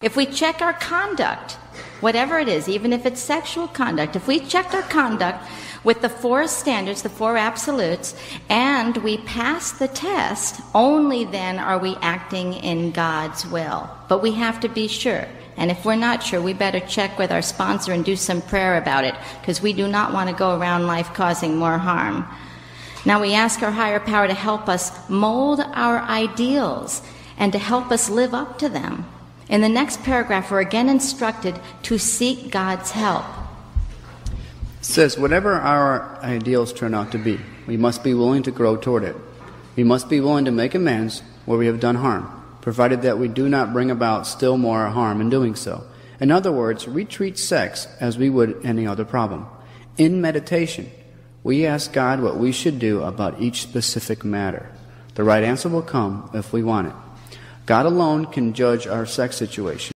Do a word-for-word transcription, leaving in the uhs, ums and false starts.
If we check our conduct, whatever it is, even if it's sexual conduct, if we checked our conduct with the four standards, the four absolutes, and we pass the test, only then are we acting in God's will. But we have to be sure. And if we're not sure, we better check with our sponsor and do some prayer about it, because we do not want to go around life causing more harm. Now we ask our higher power to help us mold our ideals and to help us live up to them. In the next paragraph, we're again instructed to seek God's help. It says, whatever our ideals turn out to be, we must be willing to grow toward it. We must be willing to make amends where we have done harm, provided that we do not bring about still more harm in doing so. In other words, we treat sex as we would any other problem. In meditation, we ask God what we should do about each specific matter. The right answer will come if we want it. God alone can judge our sex situation.